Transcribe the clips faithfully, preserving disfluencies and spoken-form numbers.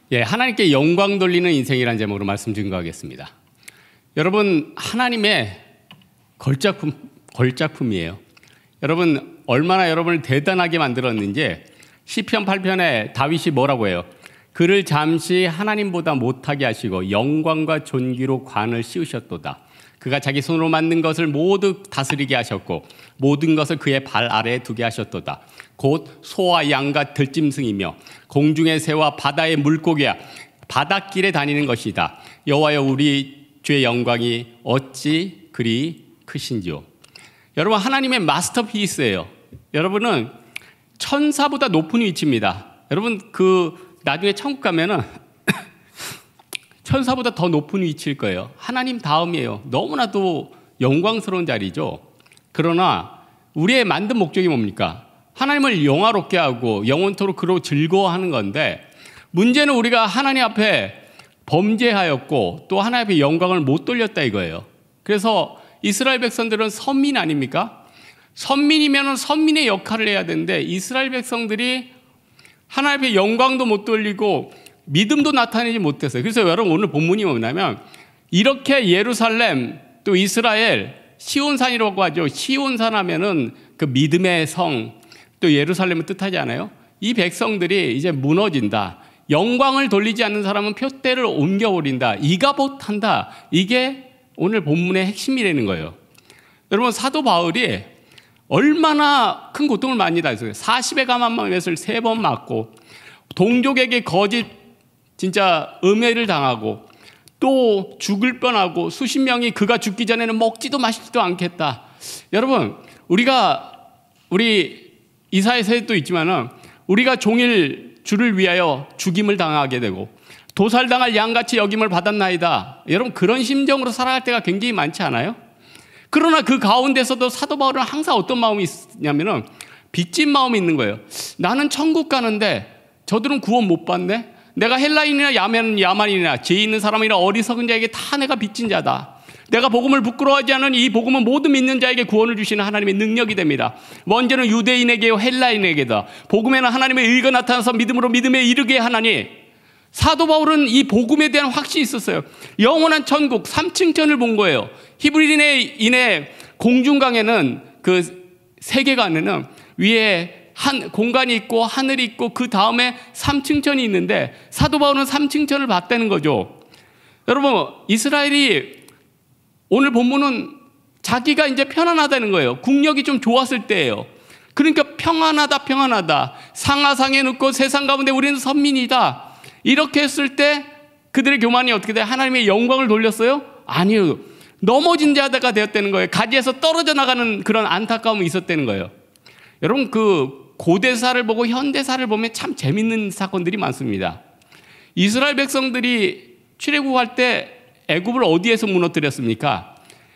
예, 하나님께 영광 돌리는 인생이라는 제목으로 말씀 증거하겠습니다. 여러분, 하나님의 걸작품, 걸작품이에요. 여러분, 얼마나 여러분을 대단하게 만들었는지 시편 팔 편에 다윗이 뭐라고 해요? 그를 잠시 하나님보다 못하게 하시고 영광과 존귀로 관을 씌우셨도다. 그가 자기 손으로 만든 것을 모두 다스리게 하셨고 모든 것을 그의 발 아래에 두게 하셨도다. 곧 소와 양과 들짐승이며 공중의 새와 바다의 물고기야 바닷길에 다니는 것이다. 여호와여, 우리 주의 영광이 어찌 그리 크신지요. 여러분, 하나님의 마스터피스예요. 여러분은 천사보다 높은 위치입니다. 여러분, 그 나중에 천국 가면은 천사보다 더 높은 위치일 거예요. 하나님 다음이에요. 너무나도 영광스러운 자리죠. 그러나 우리의 만든 목적이 뭡니까? 하나님을 영화롭게 하고 영원토록 그로 즐거워하는 건데, 문제는 우리가 하나님 앞에 범죄하였고 또 하나님 앞에 영광을 못 돌렸다 이거예요. 그래서 이스라엘 백성들은 선민 아닙니까? 선민이면 선민의 역할을 해야 되는데 이스라엘 백성들이 하나님 앞에 영광도 못 돌리고 믿음도 나타내지 못했어요. 그래서 여러분, 오늘 본문이 뭐냐면 이렇게 예루살렘 또 이스라엘 시온산이라고 하죠. 시온산 하면은 그 믿음의 성, 또 예루살렘을 뜻하지 않아요? 이 백성들이 이제 무너진다. 영광을 돌리지 않는 사람은 표대를 옮겨버린다. 이가봇한다. 이게 오늘 본문의 핵심이라는 거예요. 여러분, 사도 바울이 얼마나 큰 고통을 많이 당했어요. 사십의 가만못을 세 번 맞고 동족에게 거짓 진짜 음해를 당하고 또 죽을 뻔하고 수십 명이 그가 죽기 전에는 먹지도 마시지도 않겠다. 여러분, 우리가 우리 이사야서에도 있지만은 우리가 종일 주를 위하여 죽임을 당하게 되고 도살당할 양같이 여김을 받았나이다. 여러분, 그런 심정으로 살아갈 때가 굉장히 많지 않아요? 그러나 그 가운데서도 사도 바울은 항상 어떤 마음이 있냐면은 빚진 마음이 있는 거예요. 나는 천국 가는데 저들은 구원 못 받네. 내가 헬라인이나 야만, 야만인이나 죄 있는 사람이나 어리석은 자에게 다 내가 빚진 자다. 내가 복음을 부끄러워하지 않은 이 복음은 모든 믿는 자에게 구원을 주시는 하나님의 능력이 됩니다. 먼저는 유대인에게요 헬라인에게다. 복음에는 하나님의 의가 나타나서 믿음으로 믿음에 이르게 하나니, 사도 바울은 이 복음에 대한 확신이 있었어요. 영원한 천국 삼 층천을 본 거예요. 히브리인의 공중강에는 그 세계관에는 위에 한 공간이 있고 하늘이 있고 그 다음에 삼층천이 있는데 사도 바울은 삼층천을 봤다는 거죠. 여러분, 이스라엘이 오늘 본문은 자기가 이제 편안하다는 거예요. 국력이 좀 좋았을 때예요. 그러니까 평안하다 평안하다 상하상에 눕고 세상 가운데 우리는 선민이다. 이렇게 했을 때 그들의 교만이 어떻게 돼요? 하나님의 영광을 돌렸어요? 아니요. 넘어진 자가 되었다는 거예요. 가지에서 떨어져 나가는 그런 안타까움이 있었다는 거예요. 여러분, 그 고대사를 보고 현대사를 보면 참 재밌는 사건들이 많습니다. 이스라엘 백성들이 출애굽할 때 애굽을 어디에서 무너뜨렸습니까?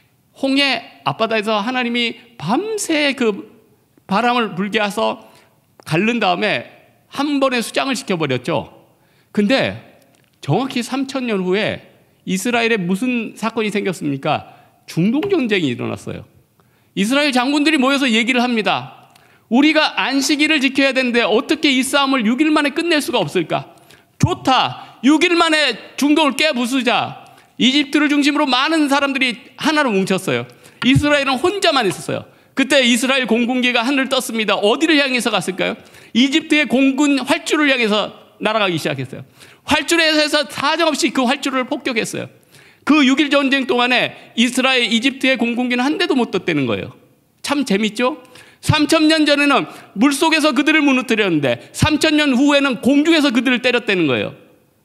홍해 앞바다에서 하나님이 밤새 그 바람을 불게 해서 가른 다음에 한 번에 수장을 시켜버렸죠. 근데 정확히 삼천 년 후에 이스라엘에 무슨 사건이 생겼습니까? 중동전쟁이 일어났어요. 이스라엘 장군들이 모여서 얘기를 합니다. 우리가 안식일을 지켜야 되는데 어떻게 이 싸움을 육 일 만에 끝낼 수가 없을까? 좋다. 육 일 만에 중동을 깨부수자. 이집트를 중심으로 많은 사람들이 하나로 뭉쳤어요. 이스라엘은 혼자만 있었어요. 그때 이스라엘 공군기가 하늘을 떴습니다. 어디를 향해서 갔을까요? 이집트의 공군 활주를 향해서 날아가기 시작했어요. 활주에서 사정없이 그 활주를 폭격했어요. 그 육 일 전쟁 동안에 이스라엘, 이집트의 공군기는 한 대도 못 떴다는 거예요. 참 재밌죠? 삼천 년 전에는 물속에서 그들을 무너뜨렸는데 삼천 년 후에는 공중에서 그들을 때렸다는 거예요.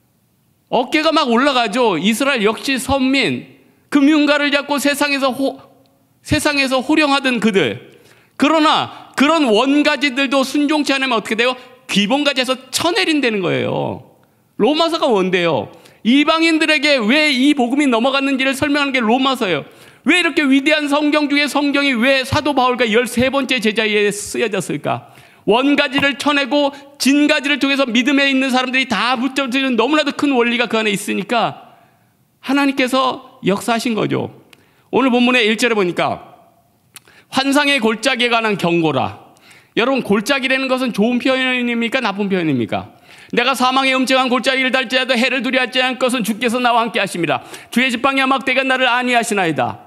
어깨가 막 올라가죠. 이스라엘 역시 선민, 금융가를 잡고 세상에서 호, 세상에서 호령하던 그들. 그러나 그런 원가지들도 순종치 않으면 어떻게 돼요? 기본가지에서 쳐내린다는 거예요. 로마서가 뭔데요? 이방인들에게 왜 이 복음이 넘어갔는지를 설명하는 게 로마서예요. 왜 이렇게 위대한 성경 중에 성경이 왜 사도 바울과 열세 번째 제자에 쓰여졌을까? 원가지를 쳐내고 진가지를 통해서 믿음에 있는 사람들이 다 붙잡는 너무나도 큰 원리가 그 안에 있으니까 하나님께서 역사하신 거죠. 오늘 본문의 일 절에 보니까 환상의 골짜기에 관한 경고라. 여러분, 골짜기라는 것은 좋은 표현입니까? 나쁜 표현입니까? 내가 사망의 음증한 골짜기를 달지라도 해를 두려워하지 않을 것은 주께서 나와 함께 하심이라. 주의 지팡이와 막대가 나를 안위하시나이다.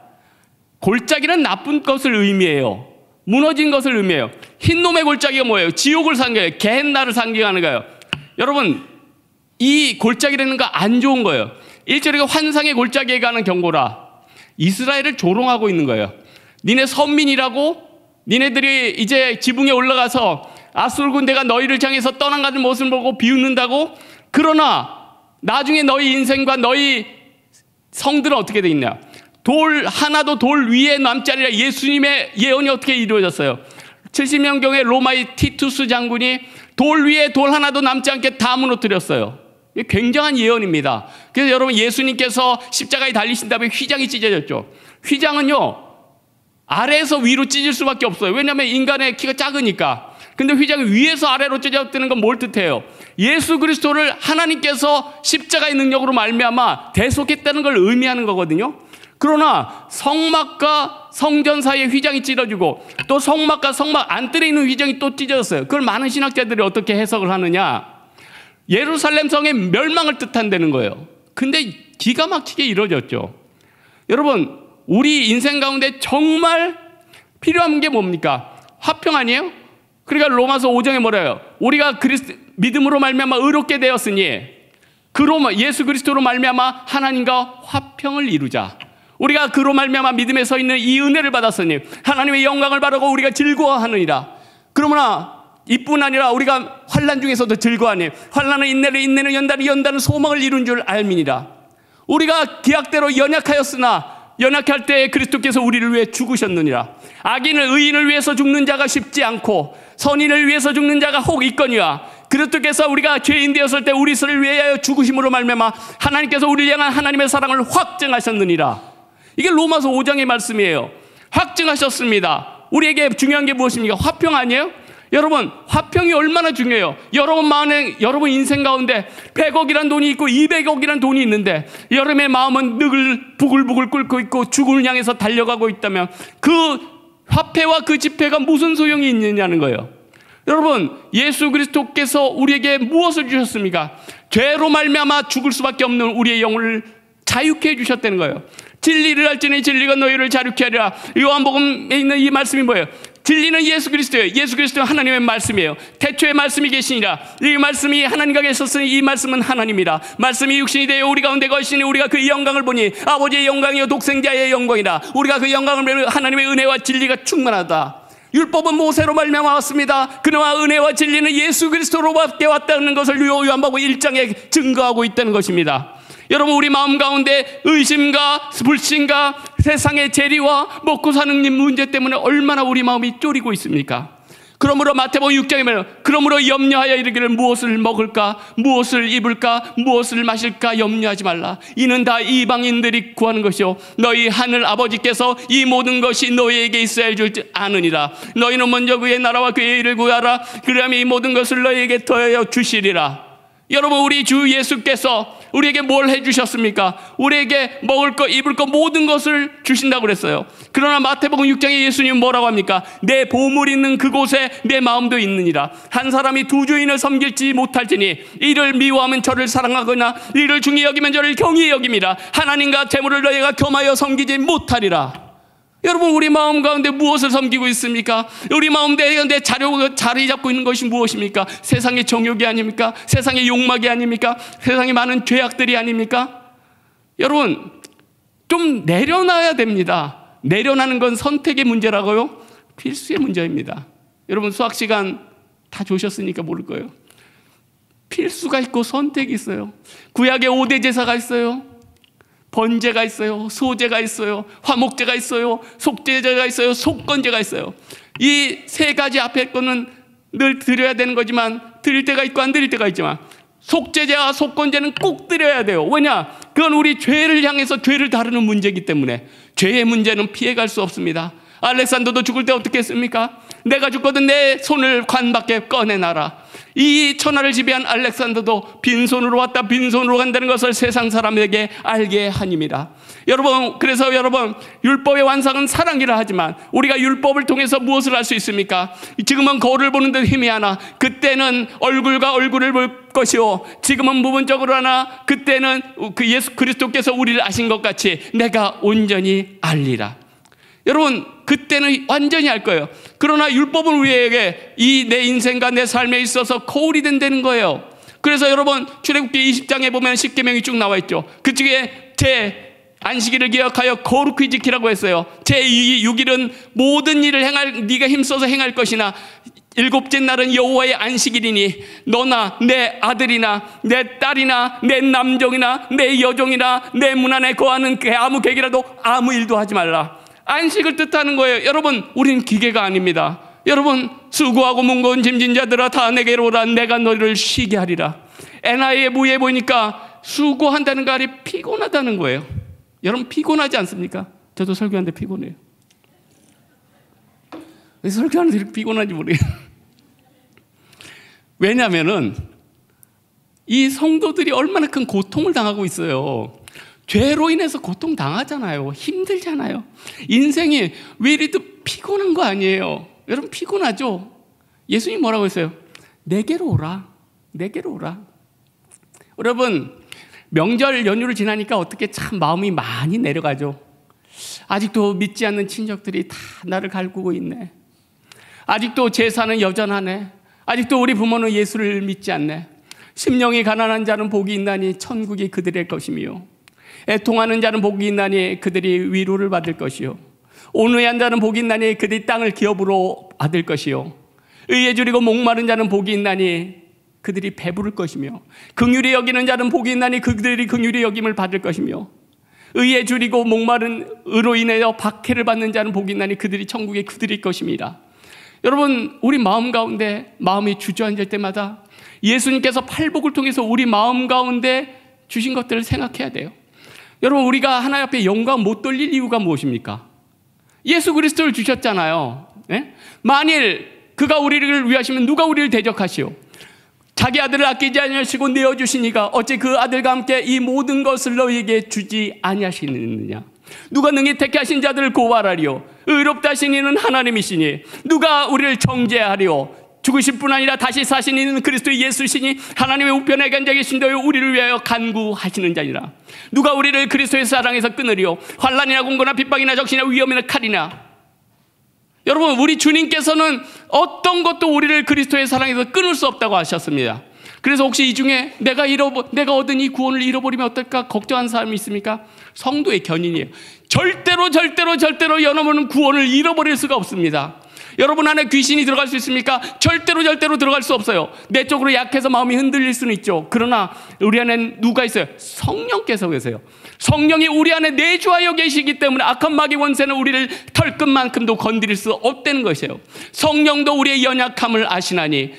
골짜기는 나쁜 것을 의미해요. 무너진 것을 의미해요. 흰놈의 골짜기가 뭐예요? 지옥을 상징해요. 게헨나를 상징하는 거예요. 여러분, 이 골짜기라는 거 안 좋은 거예요. 일절에 환상의 골짜기에 가는 경고라. 이스라엘을 조롱하고 있는 거예요. 니네 선민이라고 니네들이 이제 지붕에 올라가서 아수르 군대가 너희를 향해서 떠나가는 모습을 보고 비웃는다고? 그러나 나중에 너희 인생과 너희 성들은 어떻게 돼 있냐? 돌 하나도 돌 위에 남지 않으리라. 예수님의 예언이 어떻게 이루어졌어요? 칠십 년경에 로마의 티투스 장군이 돌 위에 돌 하나도 남지 않게 다 무너뜨렸어요. 이게 굉장한 예언입니다. 그래서 여러분, 예수님께서 십자가에 달리신 다음에 휘장이 찢어졌죠. 휘장은요 아래에서 위로 찢을 수밖에 없어요. 왜냐하면 인간의 키가 작으니까. 근데 휘장이 위에서 아래로 찢어졌다는 건 뭘 뜻해요? 예수 그리스도를 하나님께서 십자가의 능력으로 말미암아 대속했다는 걸 의미하는 거거든요. 그러나 성막과 성전 사이에 휘장이 찢어지고 또 성막과 성막 안뜰에 있는 휘장이 또 찢어졌어요. 그걸 많은 신학자들이 어떻게 해석을 하느냐? 예루살렘 성의 멸망을 뜻한다는 거예요. 근데 기가 막히게 이루어졌죠. 여러분, 우리 인생 가운데 정말 필요한 게 뭡니까? 화평 아니에요? 그러니까 로마서 오 장에 뭐래요? 우리가 그리스도 믿음으로 말미암아 의롭게 되었으니 그로 예수 그리스도로 말미암아 하나님과 화평을 이루자. 우리가 그로 말미암아 믿음에 서 있는 이 은혜를 받았으니 하나님의 영광을 바라고 우리가 즐거워하느니라. 그러므나 이뿐 아니라 우리가 환난 중에서도 즐거워하니 환난은 인내를, 인내는 연단을, 연단은 소망을 이룬 줄 알미니라. 우리가 기약대로 연약하였으나 연약할 때에 그리스도께서 우리를 위해 죽으셨느니라. 악인을 의인을 위해서 죽는 자가 쉽지 않고 선인을 위해서 죽는 자가 혹 있거니와 그리스도께서 우리가 죄인 되었을 때 우리 스를 위하여 죽으심으로 말미암아 하나님께서 우리를 향한 하나님의 사랑을 확증하셨느니라. 이게 로마서 오 장의 말씀이에요. 확증하셨습니다. 우리에게 중요한 게 무엇입니까? 화평 아니에요? 여러분, 화평이 얼마나 중요해요. 여러분 마음에, 여러분 인생 가운데 백억이란 돈이 있고 이백억이란 돈이 있는데 여러분의 마음은 늘 부글부글 끓고 있고 죽음을 향해서 달려가고 있다면 그 화폐와 그 지폐가 무슨 소용이 있느냐는 거예요. 여러분, 예수 그리스도께서 우리에게 무엇을 주셨습니까? 죄로 말미암아 죽을 수밖에 없는 우리의 영혼을 자유케 해주셨다는 거예요. 진리를 알지니 진리가 너희를 자유케 하리라. 요한복음에 있는 이 말씀이 뭐예요? 진리는 예수 그리스도예요. 예수 그리스도는 하나님의 말씀이에요. 태초에 말씀이 계시니라. 이 말씀이 하나님과 계셨으니 이 말씀은 하나님이라. 말씀이 육신이 되어 우리 가운데 거하시니 우리가 그 영광을 보니 아버지의 영광이요 독생자의 영광이라. 우리가 그 영광을 보니 하나님의 은혜와 진리가 충만하다. 율법은 모세로 말미암아 왔습니다. 그러나 은혜와 진리는 예수 그리스도로밖에 왔다는 것을 요한복음 일 장에 증거하고 있다는 것입니다. 여러분, 우리 마음 가운데 의심과 불신과 세상의 재리와 먹고 사는 문제 때문에 얼마나 우리 마음이 쫄이고 있습니까? 그러므로 마태복음 육 장에 말해요. 그러므로 염려하여 이르기를 무엇을 먹을까, 무엇을 입을까, 무엇을 마실까 염려하지 말라. 이는 다 이방인들이 구하는 것이요 너희 하늘 아버지께서 이 모든 것이 너희에게 있어야 줄지 아느니라. 너희는 먼저 그의 나라와 그의 일을 구하라. 그러면 이 모든 것을 너희에게 더하여 주시리라. 여러분, 우리 주 예수께서 우리에게 뭘 해주셨습니까? 우리에게 먹을 것, 입을 것 모든 것을 주신다고 그랬어요. 그러나 마태복음 육 장에 예수님은 뭐라고 합니까? 내 보물 있는 그곳에 내 마음도 있느니라. 한 사람이 두 주인을 섬길지 못할지니 이를 미워하면 저를 사랑하거나 이를 중히 여기면 저를 경히 여김이라. 하나님과 재물을 너희가 겸하여 섬기지 못하리라. 여러분, 우리 마음 가운데 무엇을 섬기고 있습니까? 우리 마음 가운데 자리 잡고 있는 것이 무엇입니까? 세상의 정욕이 아닙니까? 세상의 욕망이 아닙니까? 세상의 많은 죄악들이 아닙니까? 여러분, 좀 내려놔야 됩니다. 내려놔는 건 선택의 문제라고요? 필수의 문제입니다. 여러분, 수학 시간 다 조셨으니까 모를 거예요. 필수가 있고 선택이 있어요. 구약에 오 대 제사가 있어요. 번제가 있어요. 소제가 있어요. 화목제가 있어요. 속죄제가 있어요. 속건제가 있어요. 이 세 가지 앞에 거는 늘 드려야 되는 거지만 드릴 때가 있고 안 드릴 때가 있지만 속죄제와 속건제는 꼭 드려야 돼요. 왜냐? 그건 우리 죄를 향해서 죄를 다루는 문제이기 때문에 죄의 문제는 피해갈 수 없습니다. 알렉산더도 죽을 때 어떻게 했습니까? 내가 죽거든 내 손을 관 밖에 꺼내놔라. 이 천하를 지배한 알렉산더도 빈손으로 왔다 빈손으로 간다는 것을 세상 사람에게 알게 하님이라. 여러분, 그래서 여러분, 율법의 완성은 사랑이라 하지만 우리가 율법을 통해서 무엇을 할 수 있습니까? 지금은 거울을 보는 듯 희미하나 그때는 얼굴과 얼굴을 볼 것이요, 지금은 부분적으로 하나 그때는 그 예수 그리스도께서 우리를 아신 것 같이 내가 온전히 알리라. 여러분, 그때는 완전히 알 거예요. 그러나 율법은 우리에게 이 내 인생과 내 삶에 있어서 거울이 된다는 거예요. 그래서 여러분, 출애굽기 이십 장에 보면 십계명이 쭉 나와 있죠. 그중에 제 안식일을 기억하여 거룩히 지키라고 했어요. 제육 일은 모든 일을 행할 네가 힘써서 행할 것이나 일곱째 날은 여호와의 안식일이니 너나 내 아들이나 내 딸이나 내 남종이나 내 여종이나 내 문 안에 거하는 그 아무 객이라도 아무 일도 하지 말라. 안식을 뜻하는 거예요. 여러분, 우린 기계가 아닙니다. 여러분, 수고하고 무거운 짐진 자들아 다 내게로 오라. 내가 너희를 쉬게 하리라. 엔아이의 무예 보니까 수고한다는 거 아니 피곤하다는 거예요. 여러분, 피곤하지 않습니까? 저도 설교하는데 피곤해요. 왜 설교하는데 이렇게 피곤한지 모르겠어요. 왜냐하면은 이 성도들이 얼마나 큰 고통을 당하고 있어요. 죄로 인해서 고통 당하잖아요. 힘들잖아요. 인생이 왜 이리도 피곤한 거 아니에요? 여러분, 피곤하죠? 예수님 뭐라고 했어요? 내게로 오라. 내게로 오라. 여러분, 명절 연휴를 지나니까 어떻게 참 마음이 많이 내려가죠. 아직도 믿지 않는 친척들이 다 나를 갈구고 있네. 아직도 제사는 여전하네. 아직도 우리 부모는 예수를 믿지 않네. 심령이 가난한 자는 복이 있나니 천국이 그들의 것이며, 애통하는 자는 복이 있나니 그들이 위로를 받을 것이요, 온유한 자는 복이 있나니 그들이 땅을 기업으로 받을 것이요, 의에 줄이고 목마른 자는 복이 있나니 그들이 배부를 것이며, 긍휼히 여기는 자는 복이 있나니 그들이 긍휼히 여김을 받을 것이며, 의에 줄이고 목마른 의로 인하여 박해를 받는 자는 복이 있나니 그들이 천국에 그들일 것입니다. 여러분, 우리 마음 가운데 마음이 주저앉을 때마다 예수님께서 팔복을 통해서 우리 마음 가운데 주신 것들을 생각해야 돼요. 여러분, 우리가 하나님 앞에 영광 못 돌릴 이유가 무엇입니까? 예수 그리스도를 주셨잖아요. 네? 만일 그가 우리를 위하시면 누가 우리를 대적하시오? 자기 아들을 아끼지 아니하시고 내어주시니가 어찌 그 아들과 함께 이 모든 것을 너희에게 주지 아니하시느냐? 누가 능히 택해 하신 자들을 고발하리요? 의롭다 하신 이는 하나님이시니 누가 우리를 정죄하리요? 죽으실 뿐 아니라 다시 사신 이는 그리스도 예수시니 하나님의 우편에 앉아 계신 너희 우리를 위하여 간구하시는 자니라. 누가 우리를 그리스도의 사랑에서 끊으리요? 환난이나 공고나 핍박이나 적시나 위험이나 칼이나. 여러분, 우리 주님께서는 어떤 것도 우리를 그리스도의 사랑에서 끊을 수 없다고 하셨습니다. 그래서 혹시 이 중에 내가 잃어버, 내가 얻은 이 구원을 잃어버리면 어떨까 걱정하는 사람이 있습니까? 성도의 견인이에요. 절대로 절대로 절대로 여러분은 구원을 잃어버릴 수가 없습니다. 여러분 안에 귀신이 들어갈 수 있습니까? 절대로 절대로 들어갈 수 없어요. 내 쪽으로 약해서 마음이 흔들릴 수는 있죠. 그러나 우리 안에 누가 있어요? 성령께서 계세요. 성령이 우리 안에 내주하여 계시기 때문에 악한 마귀 원세는 우리를 털끝만큼도 건드릴 수 없다는 것이에요. 성령도 우리의 연약함을 아시나니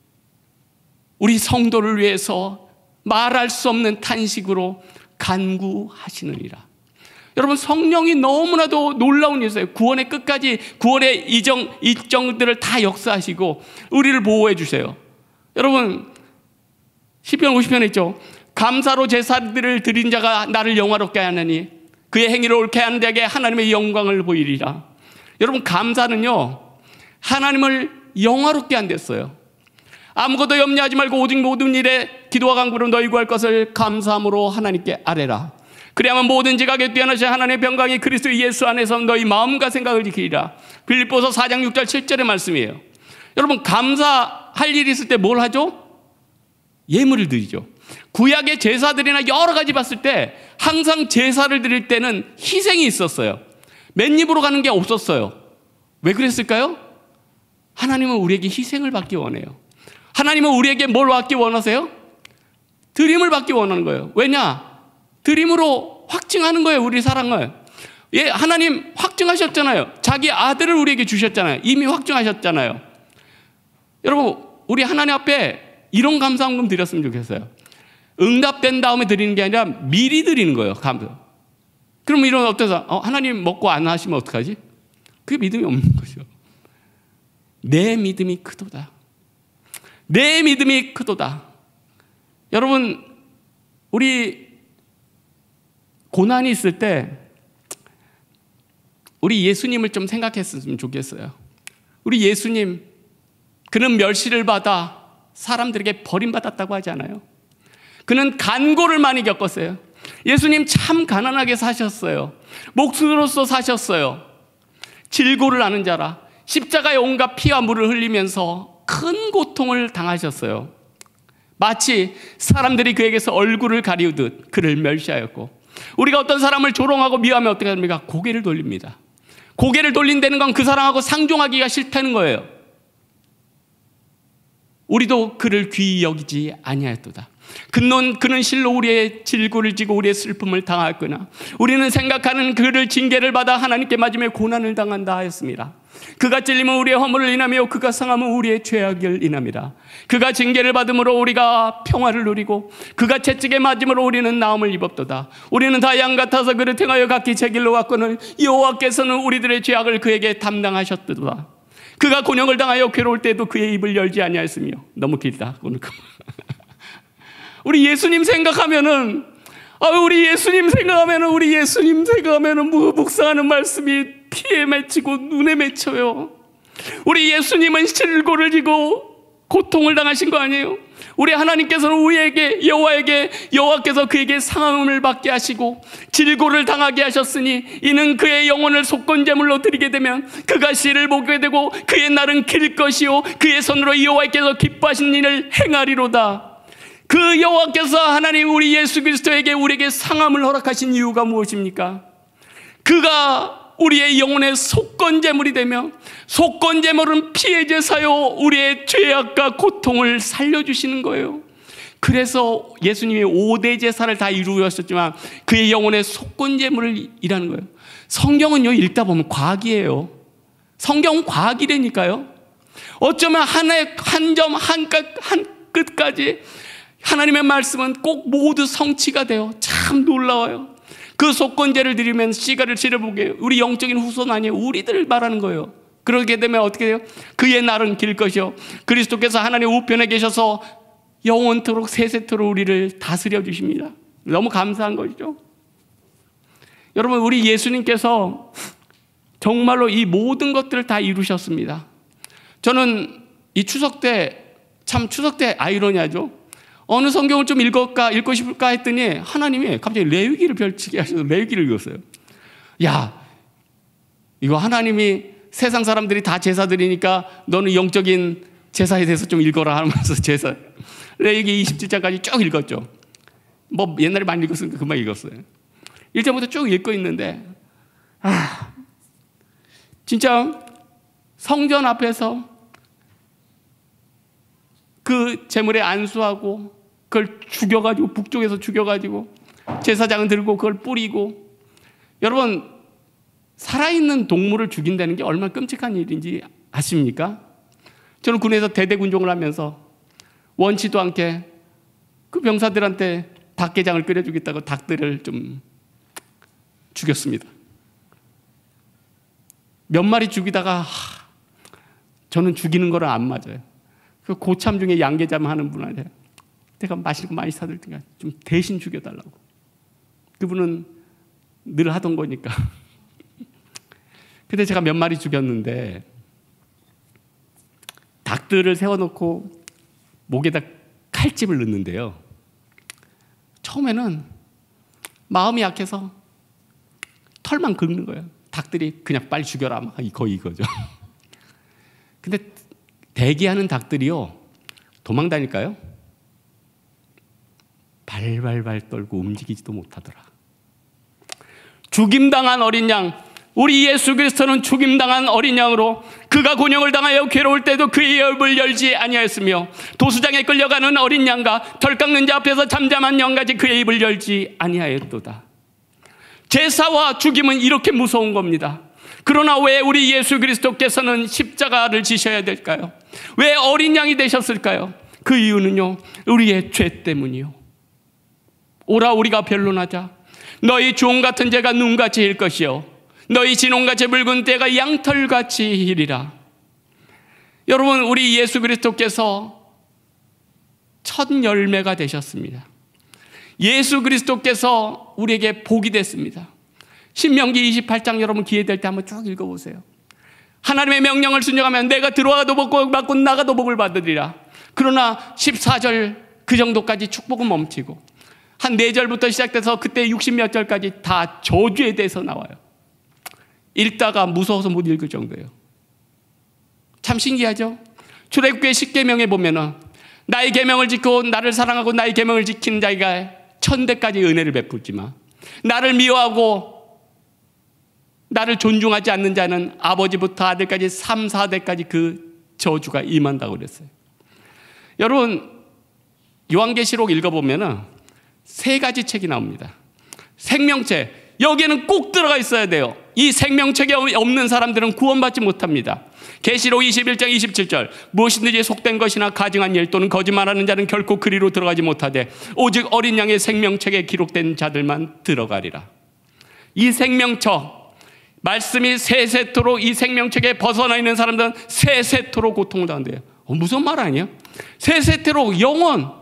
우리 성도를 위해서 말할 수 없는 탄식으로 간구하시느니라. 여러분, 성령이 너무나도 놀라운 일이세요. 구원의 끝까지 구원의 이정, 일정들을 다 역사하시고 우리를 보호해 주세요. 여러분, 시편 오십 편에 있죠. 감사로 제사들을 드린 자가 나를 영화롭게 하느니 그의 행위를 옳게 하는 자에게 하나님의 영광을 보이리라. 여러분, 감사는요, 하나님을 영화롭게 한댔어요. 아무것도 염려하지 말고 오직 모든 일에 기도와 간구로 너희 구할 것을 감사함으로 하나님께 아뢰라. 그래야만 모든 지각에 뛰어나신 하나님의 평강이 그리스도 예수 안에서 너희 마음과 생각을 지키리라. 빌립보서 사 장 육 절 칠 절의 말씀이에요. 여러분, 감사할 일이 있을 때 뭘 하죠? 예물을 드리죠. 구약의 제사들이나 여러 가지 봤을 때 항상 제사를 드릴 때는 희생이 있었어요. 맨입으로 가는 게 없었어요. 왜 그랬을까요? 하나님은 우리에게 희생을 받기 원해요. 하나님은 우리에게 뭘 받기 원하세요? 드림을 받기 원하는 거예요. 왜냐? 드림으로 확증하는 거예요, 우리 사랑을. 예, 하나님 확증하셨잖아요. 자기 아들을 우리에게 주셨잖아요. 이미 확증하셨잖아요. 여러분, 우리 하나님 앞에 이런 감사헌금 드렸으면 좋겠어요. 응답된 다음에 드리는 게 아니라 미리 드리는 거예요, 감사. 그럼 이런 어때서 어, 하나님 먹고 안 하시면 어떡하지? 그게 믿음이 없는 거죠. 내 믿음이 크도다. 내 믿음이 크도다. 여러분, 우리 고난이 있을 때 우리 예수님을 좀 생각했으면 좋겠어요. 우리 예수님, 그는 멸시를 받아 사람들에게 버림받았다고 하지 않아요? 그는 간고를 많이 겪었어요. 예수님 참 가난하게 사셨어요. 목숨으로서 사셨어요. 질고를 아는 자라 십자가에 온갖 피와 물을 흘리면서 큰 고통을 당하셨어요. 마치 사람들이 그에게서 얼굴을 가리우듯 그를 멸시하였고, 우리가 어떤 사람을 조롱하고 미워하면 어떻게 합니까? 고개를 돌립니다. 고개를 돌린다는 건 그 사람하고 상종하기가 싫다는 거예요. 우리도 그를 귀히 여기지 아니하였도다. 그는, 그는 실로 우리의 질고를 지고 우리의 슬픔을 당하였구나. 우리는 생각하는 그를 징계를 받아 하나님께 맞으며 고난을 당한다 하였습니다. 그가 찔림은 우리의 허물을 인하며 그가 상함은 우리의 죄악을 인함이라. 그가 징계를 받음으로 우리가 평화를 누리고 그가 채찍에 맞음으로 우리는 나음을 입었도다. 우리는 다 양 같아서 그를 행하여 각기 제 길로 갔거늘 여호와께서는 우리들의 죄악을 그에게 담당하셨도다. 그가 곤욕을 당하여 괴로울 때도 그의 입을 열지 아니하였으며. 너무 길다. 오늘 그만. 우리 예수님 생각하면은, 아, 우리 예수님 생각하면은, 우리 예수님 생각하면은 묵상하는 말씀이 피에 맺히고 눈에 맺혀요. 우리 예수님은 질고를 지고 고통을 당하신 거 아니에요? 우리 하나님께서는 우리에게, 여호와에게, 여호와께서 그에게 상함을 받게 하시고 질고를 당하게 하셨으니 이는 그의 영혼을 속건제물로 드리게 되면 그가 씨를 보게 되고 그의 날은 길 것이요 그의 손으로 여호와께서 기뻐하신 일을 행하리로다. 그 여호와께서 하나님 우리 예수 그리스도에게 우리에게 상함을 허락하신 이유가 무엇입니까? 그가 우리의 영혼의 속건제물이 되며, 속건제물은 피의 제사요 우리의 죄악과 고통을 살려주시는 거예요. 그래서 예수님이 오 대 제사를 다 이루셨지만 그의 영혼의 속건제물을 일하는 거예요. 성경은요, 읽다 보면 과학이에요. 성경은 과학이라니까요. 어쩌면 하나의 한 점 한 끝까지 하나님의 말씀은 꼭 모두 성취가 돼요. 참 놀라워요. 그 속건제를 드리면 씨가를 치러보게 우리 영적인 후손 아니에요. 우리들을 말하는 거예요. 그러게 되면 어떻게 돼요? 그의 날은 길 것이요 그리스도께서 하나님 우편에 계셔서 영원토록 세세토록 우리를 다스려 주십니다. 너무 감사한 것이죠. 여러분, 우리 예수님께서 정말로 이 모든 것들을 다 이루셨습니다. 저는 이 추석 때, 참 추석 때 아이러니하죠. 어느 성경을 좀 읽을까, 읽고 싶을까 했더니 하나님이 갑자기 레위기를 펼치게 하셔서 레위기를 읽었어요. 야, 이거 하나님이 세상 사람들이 다 제사 드리니까 너는 영적인 제사에 대해서 좀 읽어라 하면서 제사, 레위기 이십칠 장까지 쭉 읽었죠. 뭐 옛날에 많이 읽었으니까 금방 읽었어요. 일 절부터 쭉 읽고 있는데, 아, 진짜 성전 앞에서 그 제물에 안수하고 그걸 죽여가지고, 북쪽에서 죽여가지고 제사장은 들고 그걸 뿌리고, 여러분, 살아있는 동물을 죽인다는 게 얼마나 끔찍한 일인지 아십니까? 저는 군에서 대대군종을 하면서 원치도 않게 그 병사들한테 닭게장을 끓여주겠다고 닭들을 좀 죽였습니다. 몇 마리 죽이다가 하, 저는 죽이는 거랑 안 맞아요. 그 고참 중에 양계장 하는 분 아니에요. 내가 맛있는 거 많이 사들 테니까 좀 대신 죽여달라고. 그분은 늘 하던 거니까. 근데 제가 몇 마리 죽였는데 닭들을 세워놓고 목에다 칼집을 넣는데요. 처음에는 마음이 약해서 털만 긁는 거예요. 닭들이 그냥 빨리 죽여라, 거의 이거죠. 근데 대기하는 닭들이요, 도망다닐까요? 발발발 떨고 움직이지도 못하더라. 죽임당한 어린 양, 우리 예수 그리스도는 죽임당한 어린 양으로 그가 곤욕을 당하여 괴로울 때도 그의 입을 열지 아니하였으며, 도수장에 끌려가는 어린 양과 털 깎는 자 앞에서 잠잠한 영같이 그의 입을 열지 아니하였도다. 제사와 죽임은 이렇게 무서운 겁니다. 그러나 왜 우리 예수 그리스도께서는 십자가를 지셔야 될까요? 왜 어린 양이 되셨을까요? 그 이유는요, 우리의 죄 때문이요. 오라 우리가 변론하자. 너희 주홍 같은 죄가 눈같이 일 것이요 너희 진홍같이 붉은 때가 양털같이 이리라. 여러분, 우리 예수 그리스도께서 첫 열매가 되셨습니다. 예수 그리스도께서 우리에게 복이 됐습니다. 신명기 이십팔 장 여러분 기회 될 때 한번 쭉 읽어보세요. 하나님의 명령을 순종하면 내가 들어와도 복을 받고 나가도 복을 받으리라. 그러나 십사 절 그 정도까지 축복은 멈추고 한 네 절부터 시작돼서 그때 육십 몇 절까지 다 저주에 대해서 나와요. 읽다가 무서워서 못 읽을 정도예요. 참 신기하죠? 출애굽기의 십계명에 보면은 나의 계명을 지키고 나를 사랑하고 나의 계명을 지키는 자에게 천대까지 은혜를 베풀지만 나를 미워하고 나를 존중하지 않는 자는 아버지부터 아들까지 삼, 사 대까지 그 저주가 임한다고 그랬어요. 여러분 요한계시록 읽어보면은 세 가지 책이 나옵니다. 생명책, 여기에는 꼭 들어가 있어야 돼요. 이 생명책에 없는 사람들은 구원받지 못합니다. 계시록 이십일 장 이십칠 절 무엇이든지 속된 것이나 가증한 일 또는 거짓말하는 자는 결코 그리로 들어가지 못하되 오직 어린 양의 생명책에 기록된 자들만 들어가리라. 이 생명책 말씀이 세세토록 이 생명책에 벗어나 있는 사람들은 세세토록 고통을 당한대요. 어, 무슨 말 아니에요? 세세토록 영원.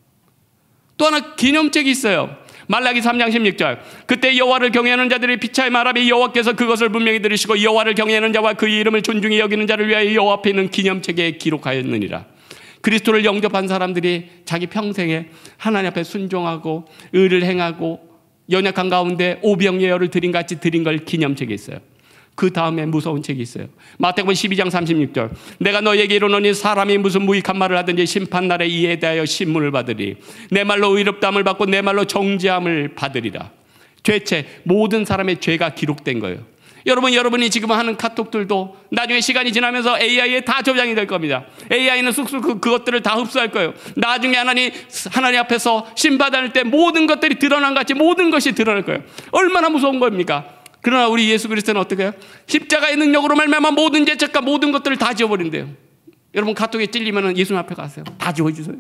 또 하나 기념책이 있어요. 말라기 삼 장 십육 절 그때 여호와를 경외하는 자들이 피차에 말하며 여호와께서 그것을 분명히 들으시고 여호와를 경외하는 자와 그의 이름을 존중히 여기는 자를 위하여 여호와 앞에 있는 기념책에 기록하였느니라. 그리스도를 영접한 사람들이 자기 평생에 하나님 앞에 순종하고 의를 행하고 연약한 가운데 오병이어를 드린 같이 드린 걸 기념책에 있어요. 그 다음에 무서운 책이 있어요. 마태복음 십이 장 삼십육 절 내가 너에게 이르노니 사람이 무슨 무익한 말을 하든지 심판날에 이에 대하여 신문을 받으리. 내 말로 의롭다함을 받고 내 말로 정죄함을 받으리라. 죄책, 모든 사람의 죄가 기록된 거예요. 여러분, 여러분이 지금 하는 카톡들도 나중에 시간이 지나면서 에이아이에 다 저장이 될 겁니다. 에이아이는 쑥쑥 그, 그것들을 다 흡수할 거예요. 나중에 하나님, 하나님 앞에서 심판할 때 모든 것들이 드러난 같이 모든 것이 드러날 거예요. 얼마나 무서운 겁니까? 그러나 우리 예수 그리스도는 어떻게 해요? 십자가의 능력으로 말미암아 모든 죄책과 모든 것들을 다 지워버린대요. 여러분 카톡에 찔리면 예수님 앞에 가세요. 다 지워주세요.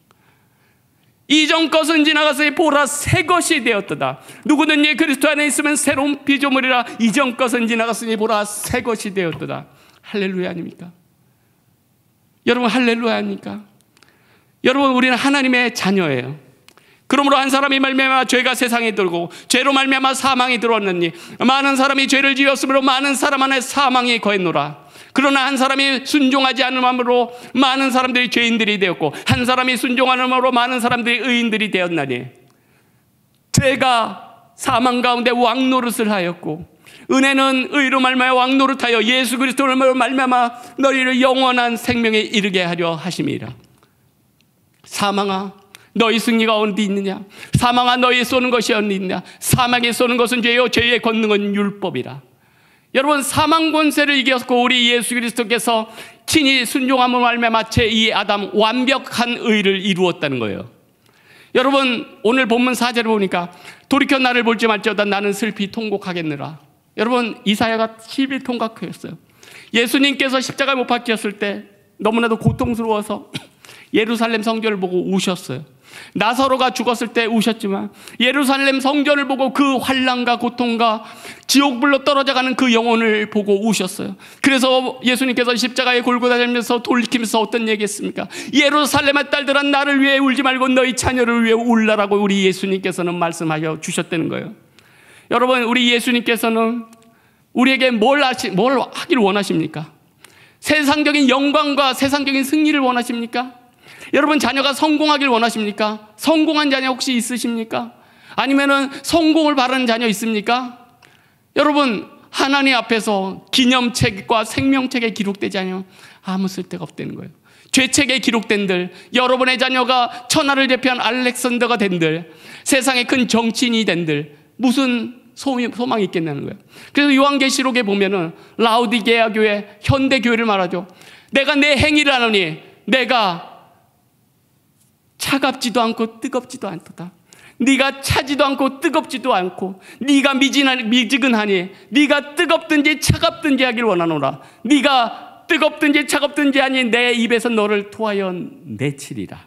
이전 것은 지나갔으니 보라 새 것이 되었도다. 누구든지 그리스도 안에 있으면 새로운 피조물이라. 이전 것은 지나갔으니 보라 새 것이 되었도다. 할렐루야 아닙니까? 여러분 할렐루야 아닙니까? 여러분 우리는 하나님의 자녀예요. 그러므로 한 사람이 말미암아 죄가 세상에 들고 죄로 말미암아 사망이 들어왔느니 많은 사람이 죄를 지었으므로 많은 사람 안에 사망이 거했노라. 그러나 한 사람이 순종하지 않음으로 많은 사람들이 죄인들이 되었고 한 사람이 순종하음으로 많은 사람들이 의인들이 되었나니 죄가 사망 가운데 왕노릇을 하였고 은혜는 의로 말미암아 왕노릇하여 예수 그리스도로 말미암아 너희를 영원한 생명에 이르게 하려 하심이라. 사망아 너희 승리가 어디 있느냐? 사망아 너희 쏘는 것이 어디 있느냐? 사망에 쏘는 것은 죄요 죄의 권능은 율법이라. 여러분 사망 권세를 이겼고 우리 예수 그리스도께서 친히 순종함을 말미암아 제이 아담 완벽한 의를 이루었다는 거예요. 여러분 오늘 본문 사 절을 보니까 돌이켜 나를 볼지 말지어다 나는 슬피 통곡하겠느라. 여러분 이사야가 십일 통곡했어요. 예수님께서 십자가에 못 박혔을 때 너무나도 고통스러워서 예루살렘 성전을 보고 우셨어요. 나사로가 죽었을 때 우셨지만 예루살렘 성전을 보고 그 환난과 고통과 지옥불로 떨어져가는 그 영혼을 보고 우셨어요. 그래서 예수님께서 십자가에 골고다 달면서 돌이키면서 어떤 얘기했습니까? 예루살렘의 딸들아 나를 위해 울지 말고 너희 자녀를 위해 울라라고 우리 예수님께서는 말씀하여 주셨다는 거예요. 여러분 우리 예수님께서는 우리에게 뭘, 하시, 뭘 하기를 원하십니까? 세상적인 영광과 세상적인 승리를 원하십니까? 여러분 자녀가 성공하길 원하십니까? 성공한 자녀 혹시 있으십니까? 아니면은 성공을 바라는 자녀 있습니까? 여러분 하나님 앞에서 기념책과 생명책에 기록되지 않으면 아무 쓸데가 없다는 거예요. 죄책에 기록된들, 여러분의 자녀가 천하를 대표한 알렉산더가 된들, 세상의 큰 정치인이 된들 무슨 소망이 있겠냐는 거예요. 그래서 요한계시록에 보면은 라우디게아 교회, 현대 교회를 말하죠. 내가 내 행위를 하노니 내가 차갑지도 않고 뜨겁지도 않도다. 네가 차지도 않고 뜨겁지도 않고 네가 미지근하니 네가 뜨겁든지 차갑든지 하길 원하노라. 네가 뜨겁든지 차갑든지 하니 내 입에서 너를 토하여 내치리라.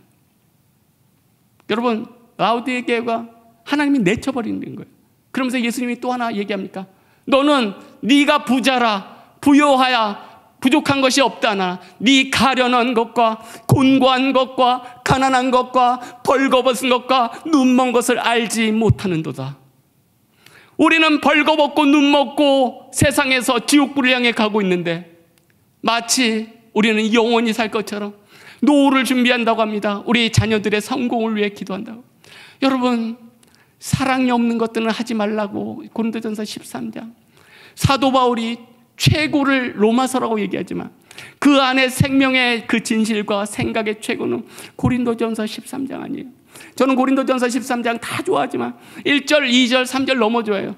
여러분 라우디게아가 하나님이 내쳐버리는 거예요. 그러면서 예수님이 또 하나 얘기합니까? 너는 네가 부자라 부요하야 부족한 것이 없다나 네 가련한 것과 곤고한 것과 가난한 것과 벌거벗은 것과 눈먼 것을 알지 못하는도다. 우리는 벌거벗고 눈먹고 세상에서 지옥불을 향해 가고 있는데 마치 우리는 영원히 살 것처럼 노후를 준비한다고 합니다. 우리 자녀들의 성공을 위해 기도한다고. 여러분, 사랑이 없는 것들은 하지 말라고 고린도전서 십삼 장. 사도 바울이 최고를 로마서라고 얘기하지만 그 안에 생명의 그 진실과 생각의 최고는 고린도전서 십삼 장 아니에요. 저는 고린도전서 십삼 장 다 좋아하지만 일 절, 이 절, 삼 절 너무 좋아해요.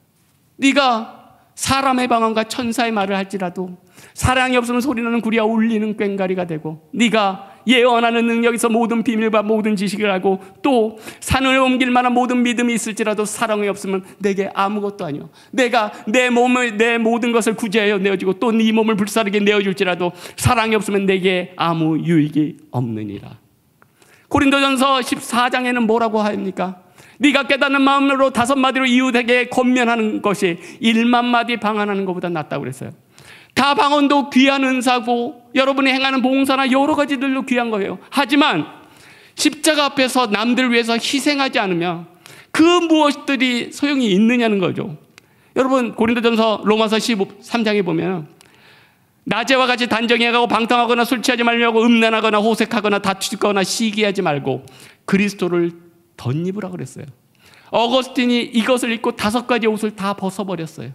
네가 사람의 방언과 천사의 말을 할지라도 사랑이 없으면 소리나는 구리와 울리는 꽹과리가 되고, 네가 예언하는 능력에서 모든 비밀과 모든 지식을 알고 또 산을 옮길 만한 모든 믿음이 있을지라도 사랑이 없으면 내게 아무것도 아니요. 내가 내 몸을 내 모든 것을 구제하여 내어주고 또 네 몸을 불사르게 내어줄지라도 사랑이 없으면 내게 아무 유익이 없느니라. 고린도전서 십사 장에는 뭐라고 하십니까? 네가 깨닫는 마음으로 다섯 마디로 이웃에게 권면하는 것이 일만 마디 방언하는 것보다 낫다고 그랬어요. 다 방언도 귀한 은사고 여러분이 행하는 봉사나 여러 가지들도 귀한 거예요. 하지만 십자가 앞에서 남들을 위해서 희생하지 않으면 그 무엇들이 소용이 있느냐는 거죠. 여러분, 고린도전서 로마서 십삼 장에 보면 낮에와 같이 단정해가고 방탕하거나 술 취하지 말려고 음란하거나 호색하거나 다투거나 시기하지 말고 그리스도를 덧입으라 그랬어요. 어거스틴이 이것을 입고 다섯 가지 옷을 다 벗어버렸어요.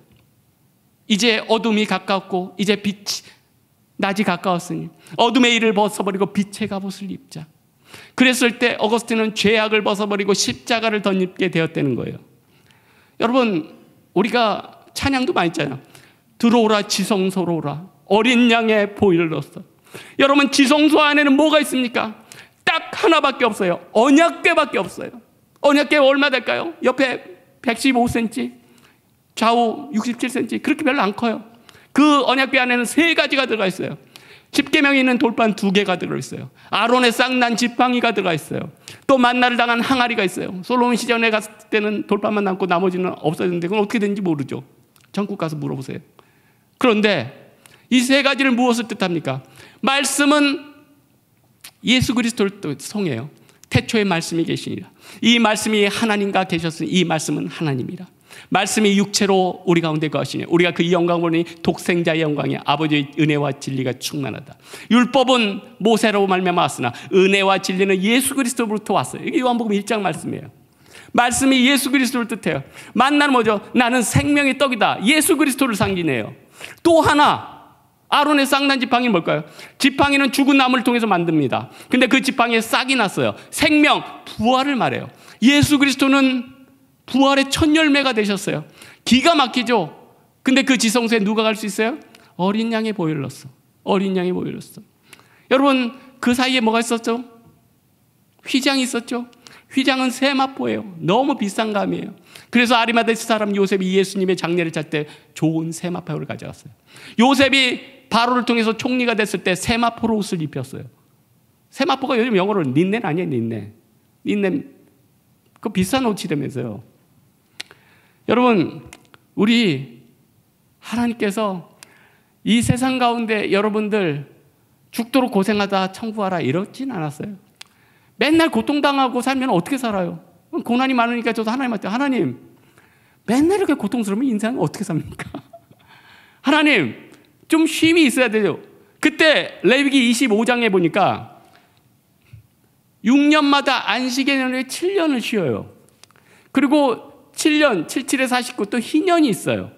이제 어둠이 가깝고 이제 빛, 낮이 가까웠으니 어둠의 일을 벗어버리고 빛의 갑옷을 입자. 그랬을 때 어거스틴은 죄악을 벗어버리고 십자가를 덧입게 되었다는 거예요. 여러분, 우리가 찬양도 많이 있잖아요. 들어오라 지성소로 오라 어린 양의 보혈을 넣었어. 여러분, 지성소 안에는 뭐가 있습니까? 딱 하나밖에 없어요. 언약궤밖에 없어요. 언약궤 얼마 될까요? 옆에 백십오 센티미터, 좌우 육십칠 센티미터, 그렇게 별로 안 커요. 그 언약궤 안에는 세 가지가 들어가 있어요. 십계명이 있는 돌판 두 개가 들어가 있어요. 아론의 쌍난 지팡이가 들어가 있어요. 또 만나를 당한 항아리가 있어요. 솔로몬 시전에 갔을 때는 돌판만 남고 나머지는 없어졌는데 그건 어떻게 된지 모르죠. 전국 가서 물어보세요. 그런데 이 세 가지를 무엇을 뜻합니까? 말씀은 예수 그리스도를 통해요. 태초에 말씀이 계시니라. 이 말씀이 하나님과 계셨으니 이 말씀은 하나님이라. 말씀이 육체로 우리 가운데 거하시니 우리가 그 영광을 보니 독생자의 영광이 아버지의 은혜와 진리가 충만하다. 율법은 모세로 말미암아 왔으나 은혜와 진리는 예수 그리스도로부터 왔어요. 이게 요한복음 일 장 말씀이에요. 말씀이 예수 그리스도를 뜻해요. 만나는 뭐죠? 나는 생명의 떡이다. 예수 그리스도를 상징해요. 또 하나, 아론의 쌍난 지팡이는 뭘까요? 지팡이는 죽은 나무를 통해서 만듭니다. 근데 그 지팡이에 싹이 났어요. 생명, 부활을 말해요. 예수 그리스도는 부활의 첫 열매가 되셨어요. 기가 막히죠? 근데 그 지성소에 누가 갈 수 있어요? 어린 양의 보혈을 넣었어. 어린 양의 보혈을 넣었어. 여러분, 그 사이에 뭐가 있었죠? 휘장이 있었죠? 휘장은 세마포예요. 너무 비싼 감이에요. 그래서 아리마다스 사람 요셉이 예수님의 장례를 찰 때 좋은 세마포를 가져갔어요. 요셉이 바로를 통해서 총리가 됐을 때 세마포로 옷을 입혔어요. 세마포가 요즘 영어로 린넨 아니에요, 린넨. 린넨, 그 비싼 옷이라면서요. 여러분, 우리 하나님께서 이 세상 가운데 여러분들 죽도록 고생하다 청구하라 이러진 않았어요. 맨날 고통당하고 살면 어떻게 살아요? 고난이 많으니까 저도 하나님한테, 하나님, 맨날 이렇게 고통스러우면 인생은 어떻게 삽니까? 하나님, 좀 쉼이 있어야 돼요. 그때 레위기 이십오 장에 보니까 육 년마다 안식일에 칠 년을 쉬어요. 그리고 칠 년, 칠칠에 사십구 또 희년이 있어요.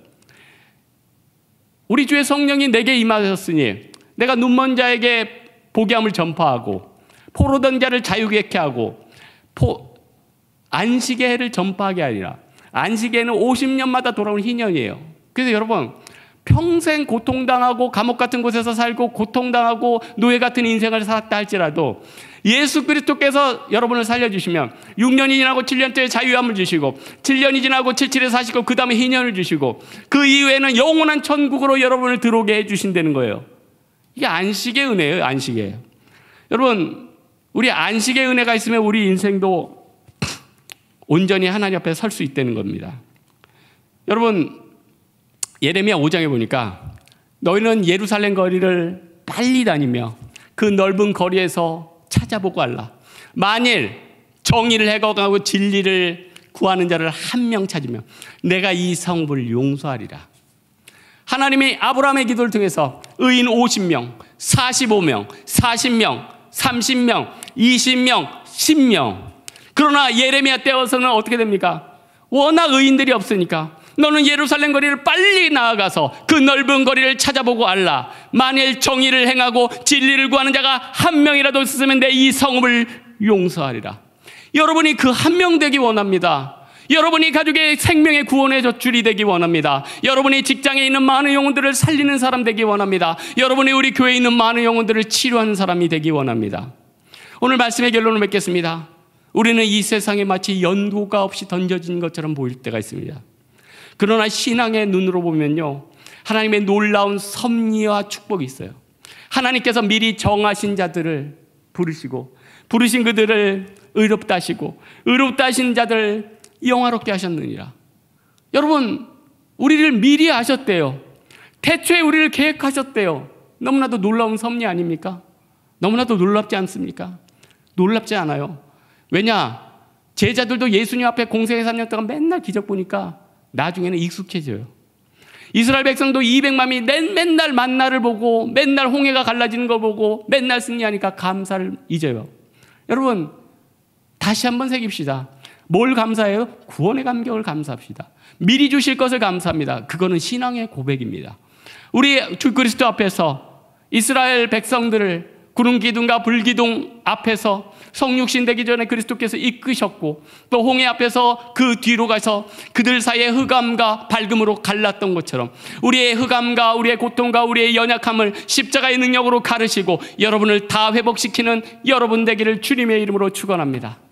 우리 주의 성령이 내게 임하셨으니 내가 눈먼 자에게 보게 함을 전파하고 포로된 자를 자유케 하고 포, 안식의 해를 전파하게 하리라. 안식에는 오십 년마다 돌아오는 희년이에요. 그래서 여러분, 평생 고통당하고 감옥 같은 곳에서 살고 고통당하고 노예 같은 인생을 살았다 할지라도 예수 그리스도께서 여러분을 살려주시면 육 년이 지나고 칠 년째 자유함을 주시고 칠 년이 지나고 칠칠에 사시고 그 다음에 희년을 주시고 그 이후에는 영원한 천국으로 여러분을 들어오게 해주신다는 거예요. 이게 안식의 은혜예요. 안식의. 여러분, 우리 안식의 은혜가 있으면 우리 인생도 온전히 하나님 앞에 설 수 있다는 겁니다. 여러분, 예레미야 오 장에 보니까 너희는 예루살렘 거리를 빨리 다니며 그 넓은 거리에서 찾아보고 알라. 만일 정의를 해거하고 진리를 구하는 자를 한 명 찾으면 내가 이 성읍을 용서하리라. 하나님이 아브라함의 기도를 통해서 의인 오십 명, 사십오 명, 사십 명, 삼십 명, 이십 명, 십 명. 그러나 예레미야 때 와서는 어떻게 됩니까? 워낙 의인들이 없으니까 너는 예루살렘 거리를 빨리 나아가서 그 넓은 거리를 찾아보고 알라. 만일 정의를 행하고 진리를 구하는 자가 한 명이라도 있으면 내 이 성읍을 용서하리라. 여러분이 그 한 명 되기 원합니다. 여러분이 가족의 생명의 구원의 젖줄이 되기 원합니다. 여러분이 직장에 있는 많은 영혼들을 살리는 사람 되기 원합니다. 여러분이 우리 교회에 있는 많은 영혼들을 치료하는 사람이 되기 원합니다. 오늘 말씀의 결론을 맺겠습니다. 우리는 이 세상에 마치 연고가 없이 던져진 것처럼 보일 때가 있습니다. 그러나 신앙의 눈으로 보면요, 하나님의 놀라운 섭리와 축복이 있어요. 하나님께서 미리 정하신 자들을 부르시고 부르신 그들을 의롭다 하시고 의롭다 하신 자들 영화롭게 하셨느니라. 여러분, 우리를 미리 하셨대요. 태초에 우리를 계획하셨대요. 너무나도 놀라운 섭리 아닙니까? 너무나도 놀랍지 않습니까? 놀랍지 않아요. 왜냐? 제자들도 예수님 앞에 공생애 삼 년 동안 맨날 기적 보니까 나중에는 익숙해져요. 이스라엘 백성도 이백만이 맨날 만나를 보고 맨날 홍해가 갈라지는 거 보고 맨날 승리하니까 감사를 잊어요. 여러분, 다시 한번 새깁시다. 뭘 감사해요? 구원의 감격을 감사합시다. 미리 주실 것을 감사합니다. 그거는 신앙의 고백입니다. 우리 주 그리스도 앞에서 이스라엘 백성들을 구름 기둥과 불 기둥 앞에서 성육신 되기 전에 그리스도께서 이끄셨고 또 홍해 앞에서 그 뒤로 가서 그들 사이에 흑암과 밝음으로 갈랐던 것처럼 우리의 흑암과 우리의 고통과 우리의 연약함을 십자가의 능력으로 가르시고 여러분을 다 회복시키는 여러분 되기를 주님의 이름으로 축원합니다.